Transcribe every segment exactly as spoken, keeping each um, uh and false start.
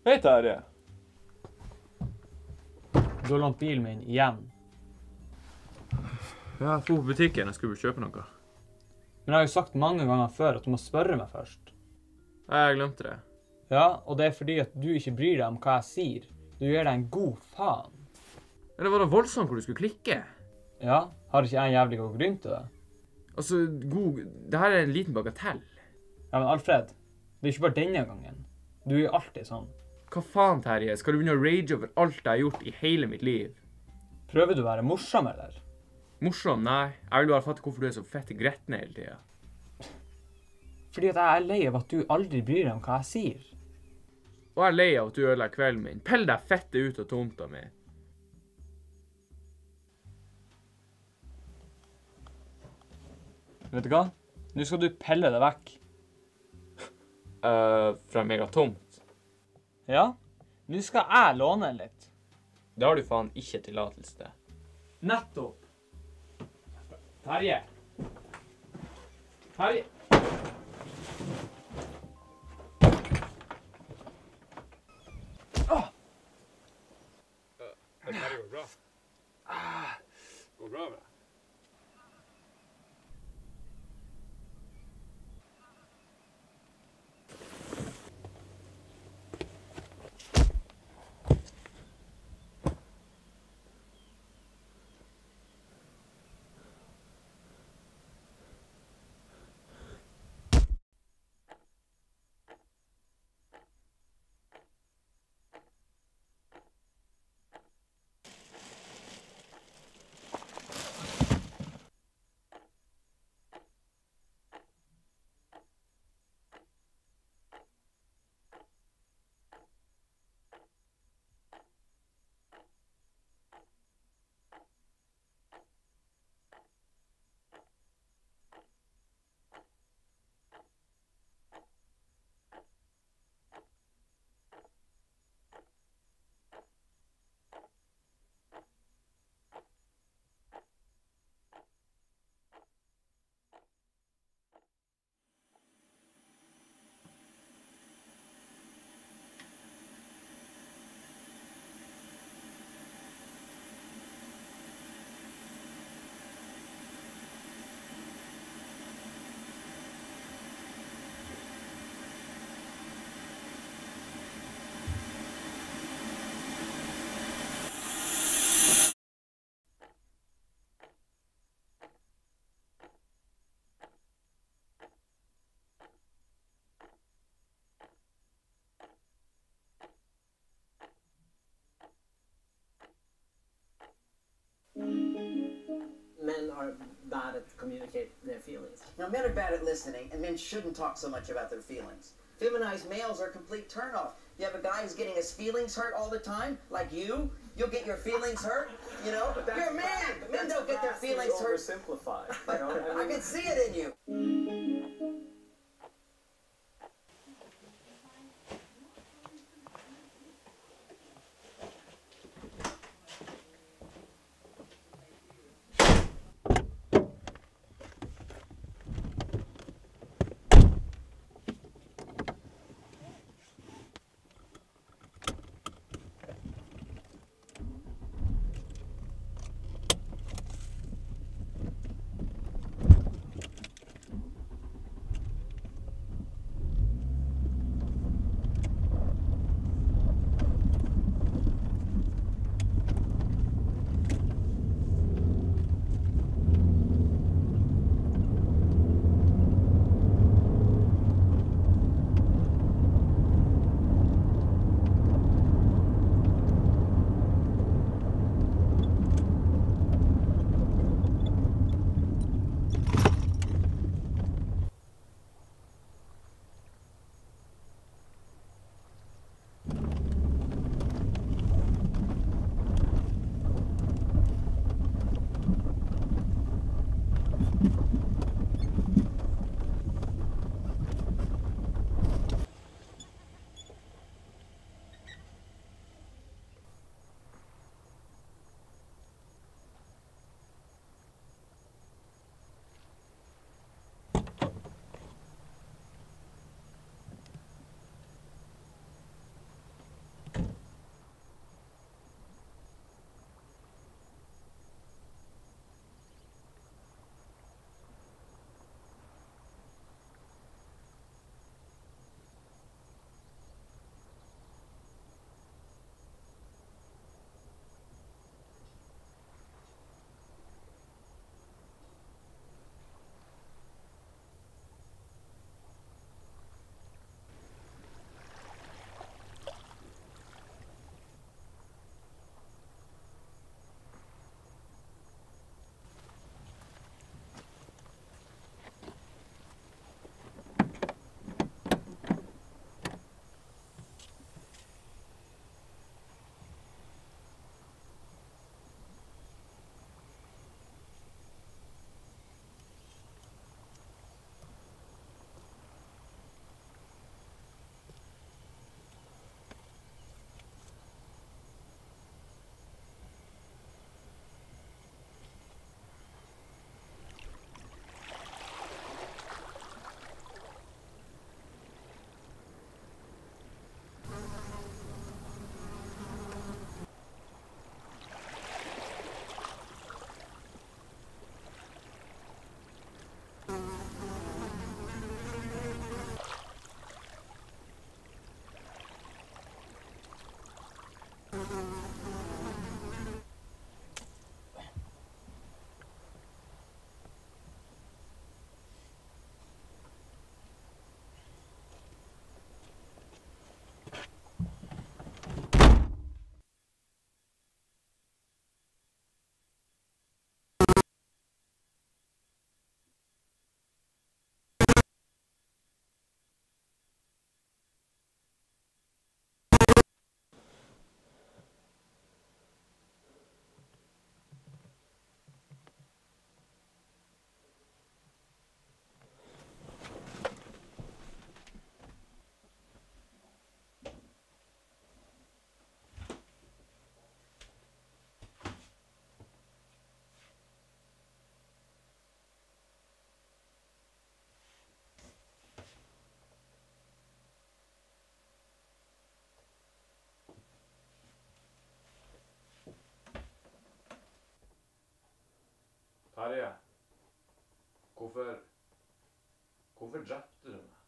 Hei, Terje. Du har lånt bilen min igjen. Ja, jeg dro på butikken. Jeg skulle kjøpe noe. Men jeg har jo sagt mange ganger før at du må spørre meg først. Nei, jeg glemte det. Ja, og det er fordi at du ikke bryr deg om hva jeg sier. Du gjør deg en god faen. Eller var det voldsomt hvor du skulle klikke? Ja, har ikke jeg en jævlig god grunn til det? Altså, god... Det her er en liten bagatell. Ja, men Alfred, det er ikke bare denne gangen. Du er jo alltid sånn. Hva faen, Terje? Skal du begynne å rage over alt jeg har gjort i hele mitt liv? Prøver du å være morsom, eller? Morsom? Nei. Jeg vil bare fatte hvorfor du er så fett grettende hele tiden. Fordi at jeg er lei av at du aldri bryr deg om hva jeg sier. Og jeg er lei av at du ødelegger kvelden min. Pell deg fette ut av tomta mi. Vet du hva? Nå skal du pelle det vekk. Uh, fra meg er tomt. Ja? Nå skal jeg låne litt. Det har du faen ikke tillatelse til. Nettopp. Terje. Terje. Åh! Det her går bra. Går bra med det. Men are bad at communicate their feelings. Now, men are bad at listening, and men shouldn't talk so much about their feelings. Feminized males are a complete turnoff. You have a guy who's getting his feelings hurt all the time, like you. You'll get your feelings hurt, you know? You're a man! Men don't get their feelings hurt. Oversimplify. But I can see it in you. Terje, hvorfor, hvorfor drepte du meg?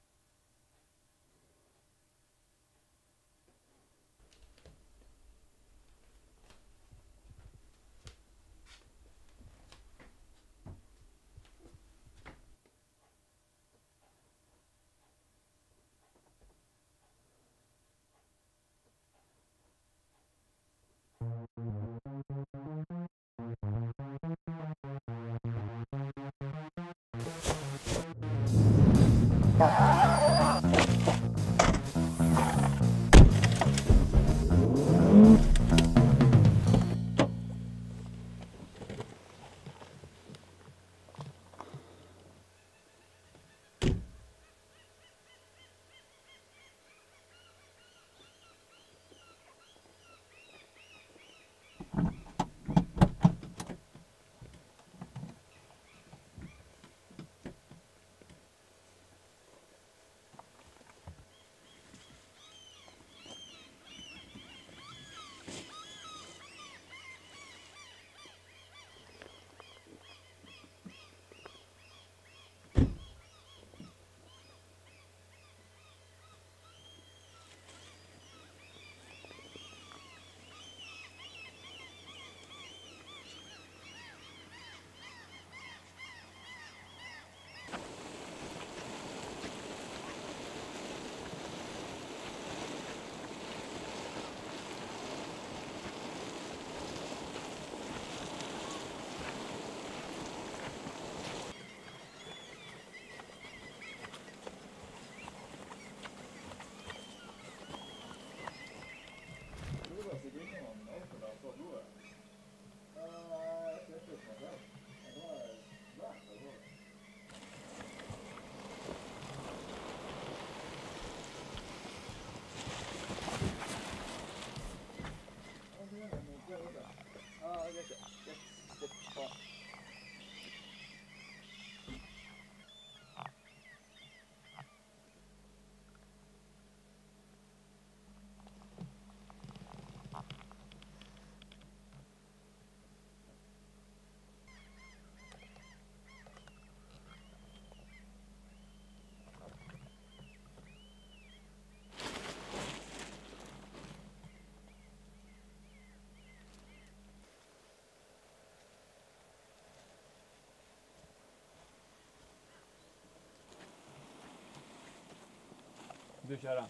Du kjører.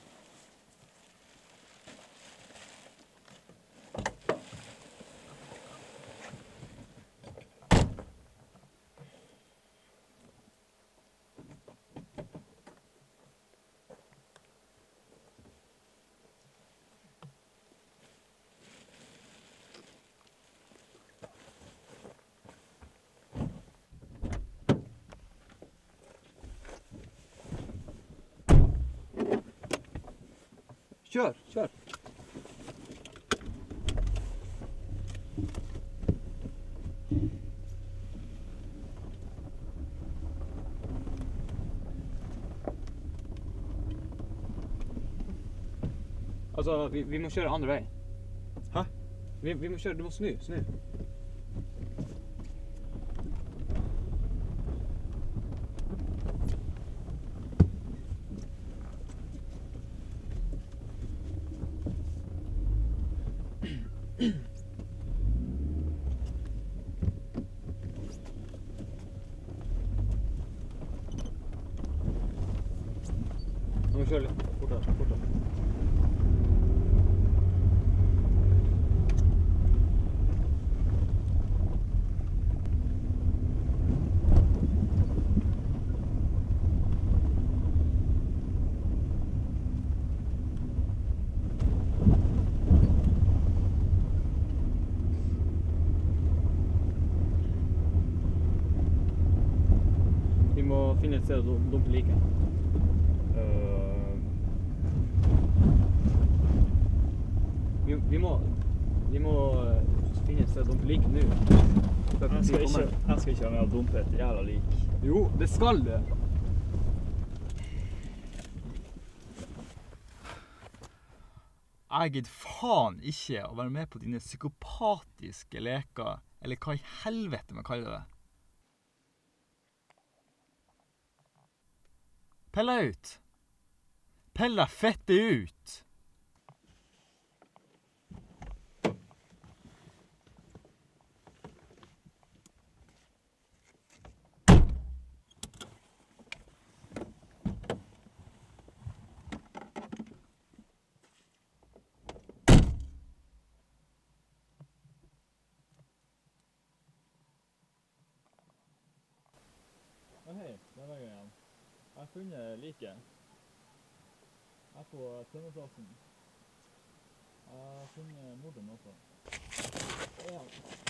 Kjør, kjør. Altså, vi, vi må kjøre andre vei. Hæ? Vi, vi må kjøre, du må snu, snu. Nå må vi kjøre litt fortere, fortere. Vi må finne et sted å dumpe liket. Uh, Vi, vi må, vi må eh, finne et sted å dumpe liket nå. Så at jeg, vi skal ikke, kommer. jeg skal ikke være med å dumpe et jævla lik. Jo, det skal det. Jeg gidder faen ikke å være med på dine psykopatiske leker, eller hva i helvete man kaller det. Pell deg ut. Pell deg fette ut. Å hei, der var jeg igjen. Jeg har funnet liket. Her på tømmerplassen. Jeg har funnet morderen også. Ja.